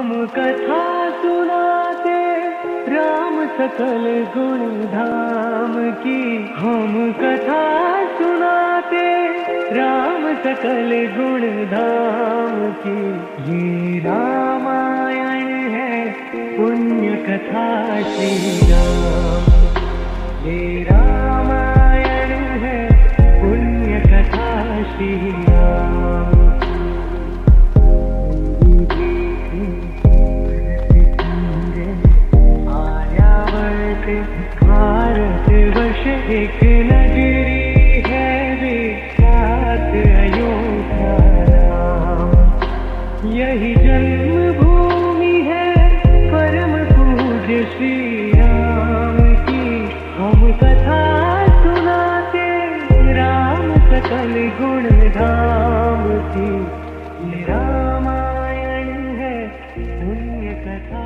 हम कथा सुनाते राम सकल गुण धाम की। हम कथा सुनाते राम सकल गुण धाम की। ये रामायण है पुण्य कथा श्री राम। ये रामायण है पुण्य कथा श्री राम। भारत वर्ष एक नगरी है विख्यात अयोध्या राम। यही जन्मभूमि है परम पूज्य श्री राम की। हम कथा सुनाते राम सकल गुण धाम की। ये रामायण है पुण्य कथा।